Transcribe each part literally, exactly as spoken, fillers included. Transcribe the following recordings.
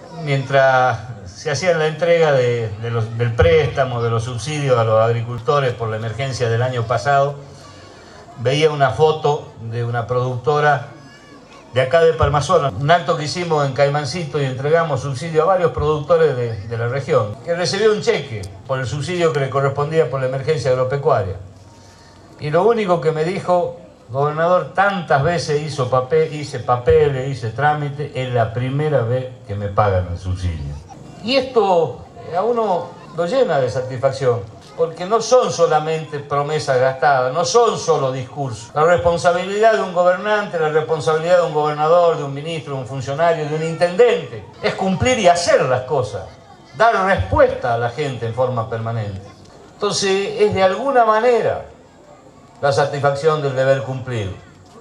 mientras se hacía la entrega de, de los, del préstamo, de los subsidios a los agricultores por la emergencia del año pasado, veía una foto de una productora de acá de Palmasola, un acto que hicimos en Caimancito y entregamos subsidio a varios productores de, de la región, que recibió un cheque por el subsidio que le correspondía por la emergencia agropecuaria. Y lo único que me dijo: gobernador, tantas veces hizo papel, hice papeles, hice trámite, es la primera vez que me pagan el subsidio. Y esto a uno lo llena de satisfacción, porque no son solamente promesas gastadas, no son solo discursos. La responsabilidad de un gobernante, la responsabilidad de un gobernador, de un ministro, de un funcionario, de un intendente, es cumplir y hacer las cosas, dar respuesta a la gente en forma permanente. Entonces, es de alguna manera la satisfacción del deber cumplido.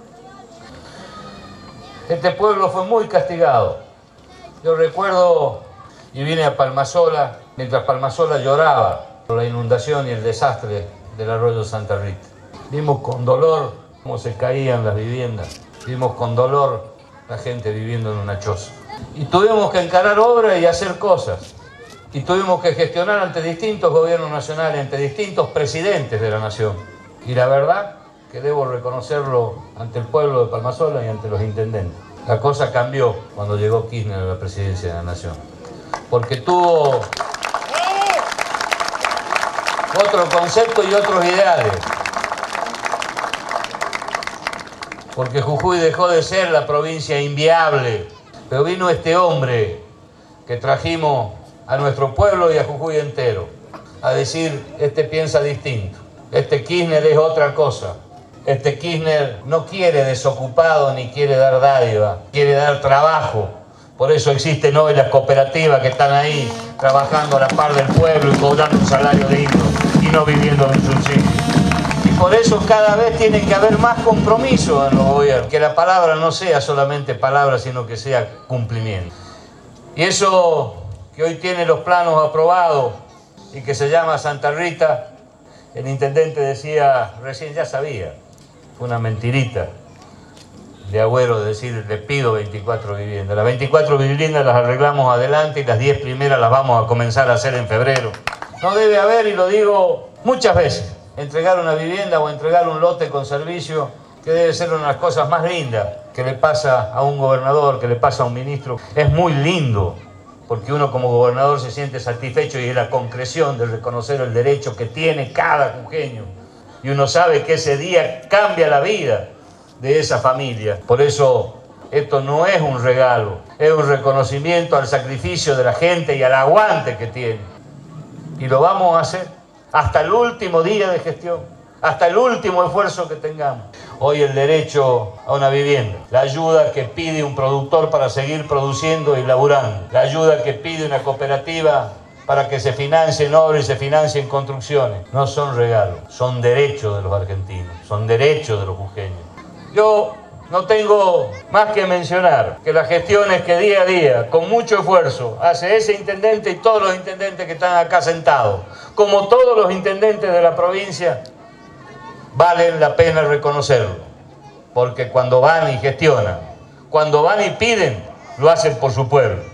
Este pueblo fue muy castigado. Yo recuerdo, y vine a Palmasola, mientras Palmasola lloraba por la inundación y el desastre del arroyo Santa Rita. Vimos con dolor cómo se caían las viviendas. Vimos con dolor la gente viviendo en una choza. Y tuvimos que encarar obras y hacer cosas. Y tuvimos que gestionar ante distintos gobiernos nacionales, ante distintos presidentes de la nación. Y la verdad que debo reconocerlo ante el pueblo de Palmasola y ante los intendentes. La cosa cambió cuando llegó Kirchner a la presidencia de la nación. Porque tuvo otro concepto y otros ideales. Porque Jujuy dejó de ser la provincia inviable. Pero vino este hombre que trajimos a nuestro pueblo y a Jujuy entero a decir: este piensa distinto. Este Kirchner es otra cosa. Este Kirchner no quiere desocupado ni quiere dar dádiva, quiere dar trabajo. Por eso existen hoy las cooperativas que están ahí trabajando a la par del pueblo y cobrando un salario digno y no viviendo de un subsidio. Y por eso cada vez tiene que haber más compromiso en los gobiernos, que la palabra no sea solamente palabra, sino que sea cumplimiento. Y eso que hoy tiene los planos aprobados y que se llama Santa Rita, el intendente decía recién, ya sabía, fue una mentirita de Agüero de decir: le pido veinticuatro viviendas. Las veinticuatro viviendas las arreglamos adelante y las diez primeras las vamos a comenzar a hacer en febrero. No debe haber, y lo digo muchas veces, entregar una vivienda o entregar un lote con servicio, que debe ser una de las cosas más lindas que le pasa a un gobernador, que le pasa a un ministro. Es muy lindo, porque uno como gobernador se siente satisfecho y es la concreción de reconocer el derecho que tiene cada jujeño. Y uno sabe que ese día cambia la vida de esa familia. Por eso esto no es un regalo, es un reconocimiento al sacrificio de la gente y al aguante que tiene. Y lo vamos a hacer hasta el último día de gestión, hasta el último esfuerzo que tengamos. Hoy el derecho a una vivienda, la ayuda que pide un productor para seguir produciendo y laburando, la ayuda que pide una cooperativa para que se financien obras y se financien construcciones, no son regalos, son derechos de los argentinos, son derechos de los jujeños. Yo no tengo más que mencionar que las gestiones que día a día, con mucho esfuerzo, hace ese intendente y todos los intendentes que están acá sentados, como todos los intendentes de la provincia, valen la pena reconocerlo. Porque cuando van y gestionan, cuando van y piden, lo hacen por su pueblo.